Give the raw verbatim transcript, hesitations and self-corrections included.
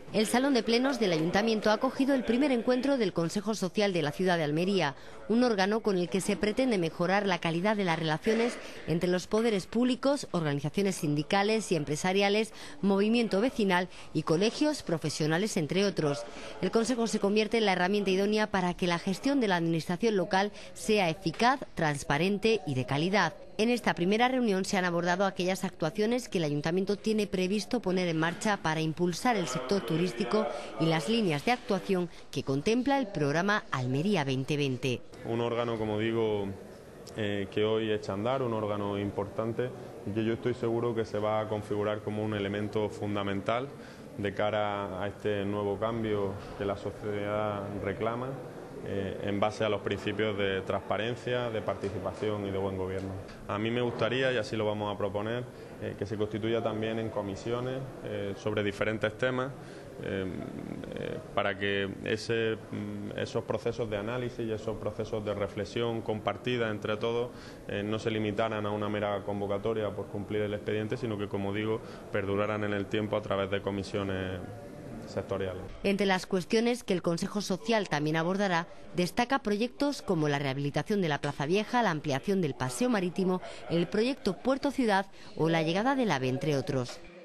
El Salón de Plenos del Ayuntamiento ha acogido el primer encuentro del Consejo Social de la ciudad de Almería, un órgano con el que se pretende mejorar la calidad de las relaciones entre los poderes públicos, organizaciones sindicales y empresariales, movimiento vecinal y colegios profesionales, entre otros. El Consejo se convierte en la herramienta idónea para que la gestión de la administración local sea eficaz, transparente y de calidad. En esta primera reunión se han abordado aquellas actuaciones que el Ayuntamiento tiene previsto poner en marcha para impulsar el sector turístico y las líneas de actuación que contempla el programa Almería veinte veinte. Un órgano, como digo, eh, que hoy echa a andar, un órgano importante y que yo estoy seguro que se va a configurar como un elemento fundamental de cara a este nuevo cambio que la sociedad reclama, Eh, en base a los principios de transparencia, de participación y de buen gobierno. A mí me gustaría, y así lo vamos a proponer, eh, que se constituya también en comisiones eh, sobre diferentes temas, eh, eh, para que ese, esos procesos de análisis y esos procesos de reflexión compartida entre todos eh, no se limitaran a una mera convocatoria por cumplir el expediente, sino que, como digo, perduraran en el tiempo a través de comisiones sectoriales. Entre las cuestiones que el Consejo Social también abordará, destaca proyectos como la rehabilitación de la Plaza Vieja, la ampliación del paseo marítimo, el proyecto Puerto Ciudad o la llegada del AVE, entre otros.